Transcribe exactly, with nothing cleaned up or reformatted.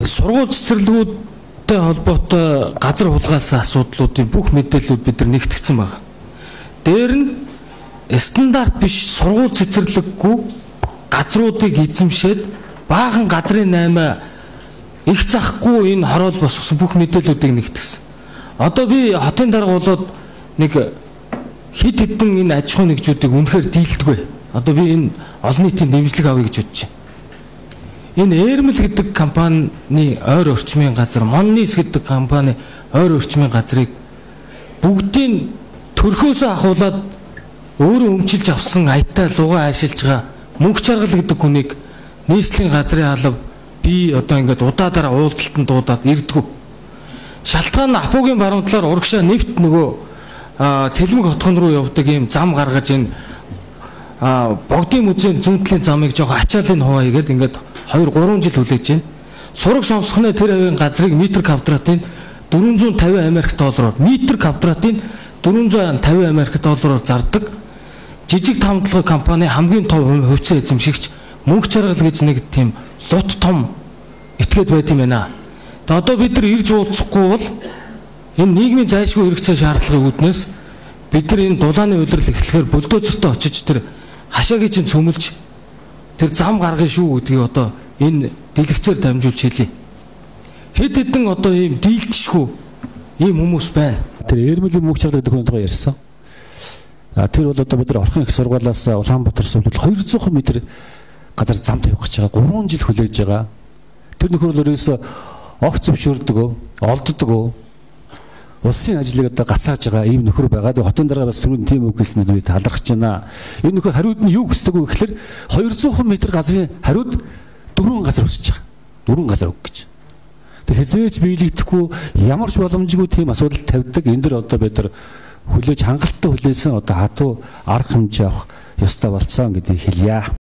сургууль цэцэрлэгүүдтэй холбоотой газар хулгайлсан асуудлуудын бүх мэдээлэлүүд бид нар нэгтгэсэн байна. Дээр нь стандарт биш сургууль цэцэрлэггүй газруудыг эзэмшээд баахан газрын наймаа их захгүй энэ хороол босгосон бүх мэдээллүүдийг нэгтгэсэн. Одоо би хотын дарга болоод нэг хэд хэдэн энэ аж ахуйн нэгжүүдийг үнэхээр дийлдэггүй. Одоо би энэ олон нийтийн дэмжлэг авъя гэж бодож байна. Энэ Эрмэл гэдэг компани ойр орчмын газар, Моннис гэдэг компани ойр орчмын газрыг бүгдийг төрхөөсөө ахуулаад өөрөө өмчилж авсан аятаа лугаа ашиглаж байгаа мөнх чаргал гэдэг хүнийг нийслэлийн газрын алба би одоо ингээд удаадараа уулзалтанд дуудаад ирдгүү. Шалтгаан нь Апугийн баруун талаар урагшаа нефт нөгөө Цэлмэг хотхон руу явдаг ийм зам гаргаж энэ богдын музейн зүүнтлийн замыг жоохон ачаалын хуваая гэдэг ингээд хоёр гурван жил хүлээж байна. Сураг сонсохны тэр авийн газрыг метр квадратын дөрвөн зуун тавин Америк доллараар, метр квадратын дөрвөн зуун тавин Америк доллараар зардаг жижиг тамтлагын компани хамгийн том хувьцаа эзэмшигч мөнх чаргал гэж нэг тийм лут том этгээд байт юм байна. Тэгээ одоо бид нар ирж уулзахгүй бол энэ нийгмийн зайлшгүй хэрэгцээ шаардлагын үүднээс бид нар энэ дулааны улирал эхлэхээр бульдозертой очиж тэр хашаагийн чинь цөмөлж тэр зам гаргана шүү гэдгийг одоо энэ дэлгэцээр дамжуулж хэлье. Хэд хэдэн одоо ийм дийлдэшгүй ийм хүмүүс байна. Тэр Эрмэлийн мөнх чаргал гэдэг хүн тухай ярьсан. Тэр бол одоо бид нар орхон их сургуулиас Улаанбаатар сувд двести метр газар зам тавих гэж байгаа. гурван жил хүлээж байгаа. Тэр нөхөр бол ерөөсө огт зөвшөөрдөг, олддог. Улсын ажлыг одоо гацааж байгаа ийм нөхөр байгаа. Тэгээ хотын дарга бас түрүүн тийм үг хэлсэнд би талархаж байна. Энэ нөхөр хариуд нь юу гэсдэг вэ гэхээр двести метр газрын хариуд дөрвөн газар өсөж байгаа. Дөрвөн газар өг гэж. Тэгээ хязгаарч биелэгдэхгүй ямар ч боломжгүй тийм асуудал тавьдаг. Энэ дэр одоо бид нар хүлээж хангалттай хүлээсэн одоо хатуу арга хэмжээ авах ёстой болцсон гэдгийг хэлье.